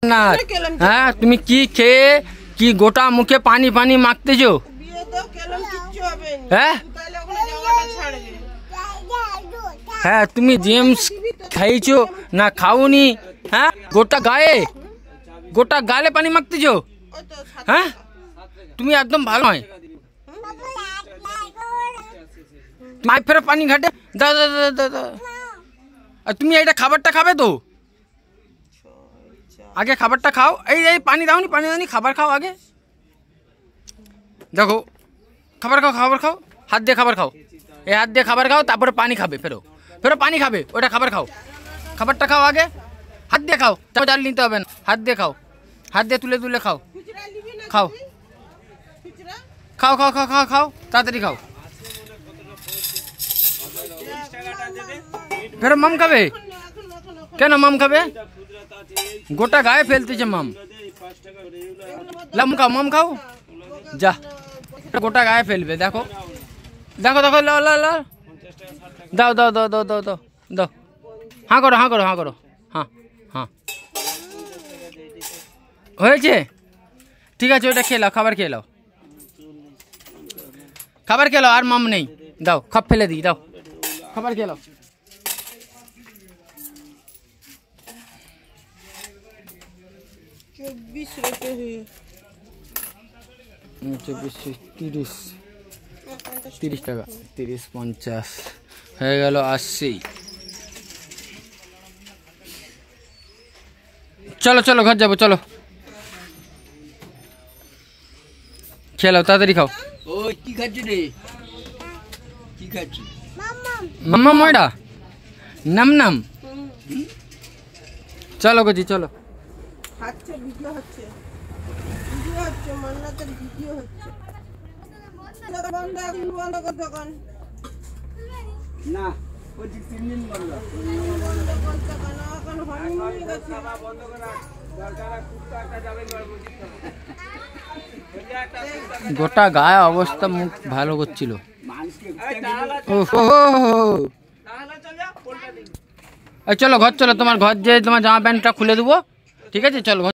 না হ্যাঁ তুমি কি খেয়ে কি গোটা মুখে পানি পানি মাখতেছো? হ্যাঁ হ্যাঁ তুমি জেমস খাইছো না খাওনি? হ্যাঁ গোটা গালে পানি মাখতেছো? হ্যাঁ তুমি একদম ভালো নয়। মাই ফের পানি ঘাটে দাও দাও দাও দাও। আর তুমি এইটা খাবারটা খাবে তো? আগে খাবারটা খাও। এই এই পানি দাওনি খাবার খাও আগে। দেখো খাবার খাও হাত দিয়ে খাবার খাও। এই হাত দিয়ে খাবার খাও তারপরে পানি খাবে। ফেরো পানি খাবে ওটা খাবার খাও। খাবারটা খাও আগে হাত দিয়ে খাও। তারপর ডাল নিতে হবে না। হাত দিয়ে খাও। হাত দিয়ে তুলে তুলে খাও। খাও খাও খাও খাও খাও খাও তাড়াতাড়ি খাও। ফের মাম খাবে কেন? মাম খাবে গোটা গায়ে ফেলতেছে মাম। মাম খাও যা গোটা গায়ে ফেলবে। দেখো দেখো দেখো ল ল ল দাও দাও দাও দাও দাও দাও দাও। হাঁ করো হ্যাঁ হ্যাঁ হয়েছে ঠিক আছে। ওটা খেয়ে নাও খাবার খেয়ে নাও আর মাম নেই। দাও খাপ ফেলে দিই দাও খাবার খেয়ে নাও। 30 টাকা 30 50 হয়ে গেল 80। চলো চলো ঘর যাবো চলো। খেলাও তাড়াতাড়ি খাও। ওই কি খাচ্ছি রে? কি খাচ্ছি? মাম্মা ময়ডা নাম চলো গজি চলো। হচ্ছে ভিডিও হচ্ছে মান্নাতের ভিডিও হচ্ছে। বন্ধ কর দোকান না ওই 3 দিন বন্ধ বলতে কেন এখন হনুমান গেছে বন্ধ করা দরকার। কুত্তা একটা যাবে গোটা গায়ে অবস্থা মুখ ভালো করছিল। চলো ঘর চলো। তোমার ঘর যে তোমার জামা প্যান্টটা খুলে দেবো ঠিক আছে চলো।